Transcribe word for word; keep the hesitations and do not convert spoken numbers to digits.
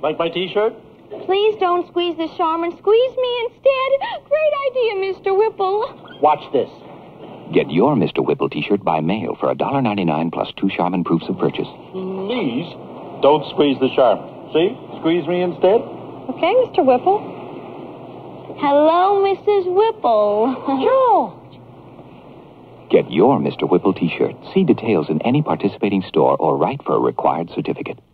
Like my T-shirt? Please don't squeeze the Charmin. Squeeze me instead. Great idea, Mister Whipple. Watch this. Get your Mister Whipple T-shirt by mail for one dollar ninety-nine plus two Charmin proofs of purchase. Please don't squeeze the Charmin. See? Squeeze me instead. Okay, Mister Whipple. Hello, Missus Whipple. George. Get your Mister Whipple T-shirt. See details in any participating store or write for a required certificate.